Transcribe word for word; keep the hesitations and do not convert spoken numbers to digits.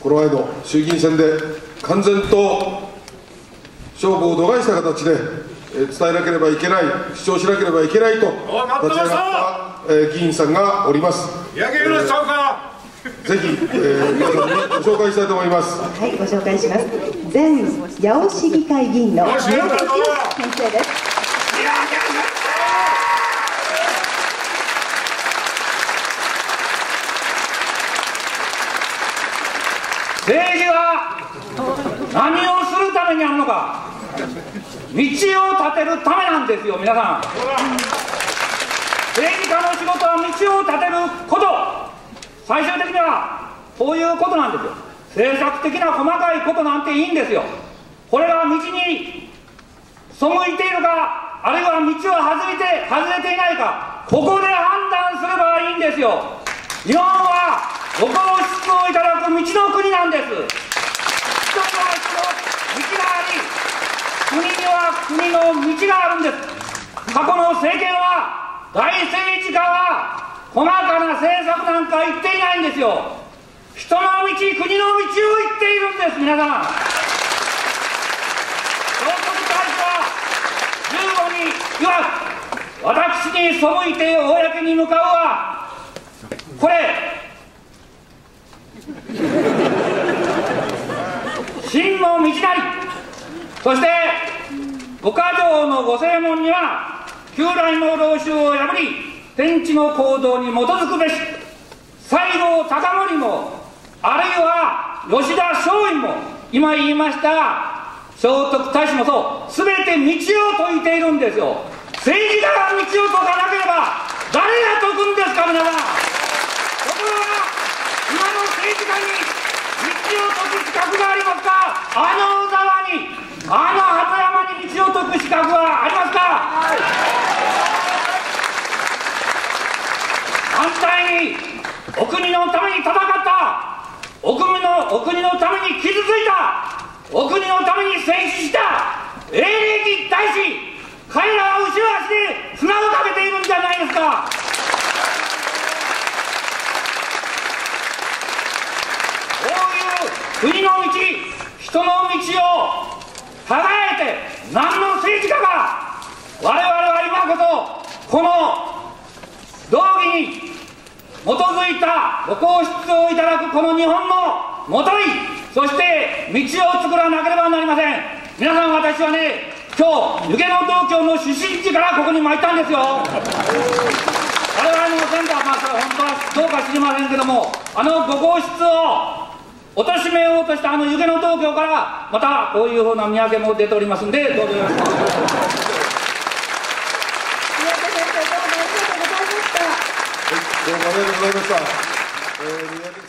この前の衆議院選で完全と勝負を度外した形で伝えなければいけない、主張しなければいけないと立ち上がった議員さんがおります。 やけろしちゃうか。 ぜひ、えー、皆さんにご紹介したいと思います。 はい、ご紹介します。前八尾市議会議員の宮崎先生です。 政治は何をするためにあるのか、道を立てるためなんですよ、皆さん。政治家の仕事は道を立てること、最終的にはそういうことなんですよ。政策的な細かいことなんていいんですよ。これが道に背いているか、あるいは道を外れて外れていないか、ここで判断すればいいんですよ。日本はご皇室をいただく道の国なんです。人には人の道があり、国には国の道があるんです。過去の政権は、大政治家は細かな政策なんか言っていないんですよ。人の道、国の道を言っているんです、皆さん。聖徳太子はじゅうごに言わず、私に背いて公に向かうは、これ真の道なり。そして五箇条の御誓文には、旧来の労習を破り天地の行動に基づくべし。西郷隆盛も、あるいは吉田松陰も、今言いました聖徳太子もそう、すべて道を説いているんですよ。政治家が道を説かなければ誰が説くんですか、皆さん。ところが今の政治家に道を説く資格がありますか。あの小沢に、あの鳩山に道を説く資格はありますか。反対にお国のために戦った、お国のお国のために傷ついた、お国のために戦死した英暦大使、彼らは後ろ足で砂をかけているんじゃないですか。国の道、人の道を耕えて何の政治家が、我々は今こそこの道義に基づいたご皇室をいただくこの日本のもとに、そして道を作らなければなりません。皆さん、私はね、今日湯気の道教の出身地からここに参ったんですよ。我々の先祖は、まあそれは本当はどうか知りませんけども、あのご皇室を貶めようとしたあの湯気の東京から、またこういうふうな土産も出ておりますんで、どうぞよろしくお願いします。 宮家先生、どうもありがとうございました。 はい、どうもありがとうございました。えー